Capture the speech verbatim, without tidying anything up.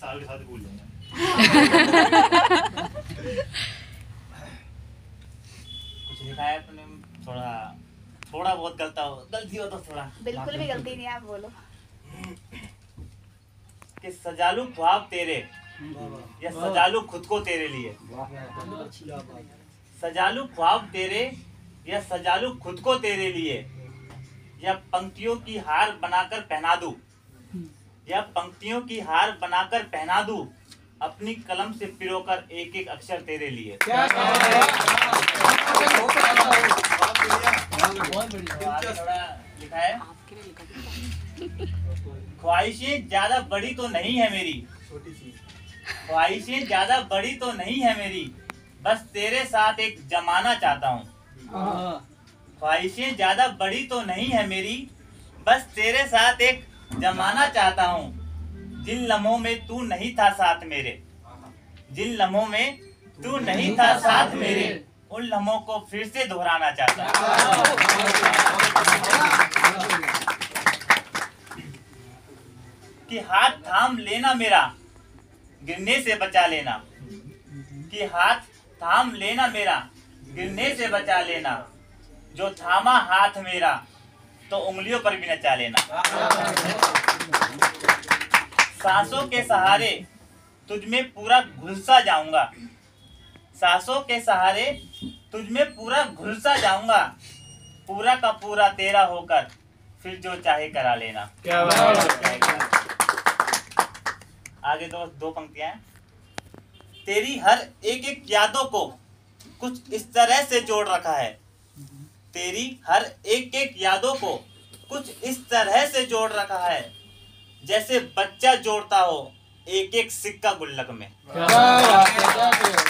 साल के साथ भूल जाऊंगा। कुछ लिखा है तुमने, थोड़ा थोड़ा बहुत गलता हो गलती हो तो थोड़ा। बिल्कुल भी गलती नहीं, आप बोलो। कि सजालू ख्वाब तेरे या सजालू खुद को तेरे लिए, सजालू ख्वाब तेरे या सजालू खुद को तेरे लिए, या पंक्तियों की हार बनाकर पहना दूं, या पंक्तियों की हार बनाकर पहना दूं, अपनी कलम से पिरोकर एक एक अक्षर तेरे लिए। लिखा है, ख्वाहिशें ज्यादा बड़ी तो नहीं है मेरी, छोटी सी ख्वाहिशें ज्यादा बड़ी तो नहीं है मेरी, बस तेरे साथ एक जमाना चाहता हूँ। ख्वाहिशें ज्यादा बड़ी तो नहीं है मेरी, बस तेरे साथ एक जमाना चाहता हूँ। जिन लम्हों में तू नहीं था साथ मेरे, जिन लम्हों में तू नहीं था साथ मेरे, उन लम्हों को फिर से दोहराना चाहता हूँ। कि हाथ थाम लेना मेरा, गिरने से बचा लेना, कि हाथ थाम लेना मेरा, गिरने से बचा लेना, जो थामा हाथ मेरा तो उंगलियों पर भी नचा लेना। सांसों के सहारे तुझ में पूरा घुलसा जाऊंगा, सांसों के सहारे तुझ में पूरा घुलसा जाऊंगा, पूरा का पूरा तेरा होकर फिर जो चाहे करा लेना। क्या बात। आगे दो दो पंक्तियां हैं। तेरी हर एक एक यादों को कुछ इस तरह से जोड़ रखा है, तेरी हर एक एक यादों को कुछ इस तरह से जोड़ रखा है, जैसे बच्चा जोड़ता हो एक एक सिक्का गुल्लक में।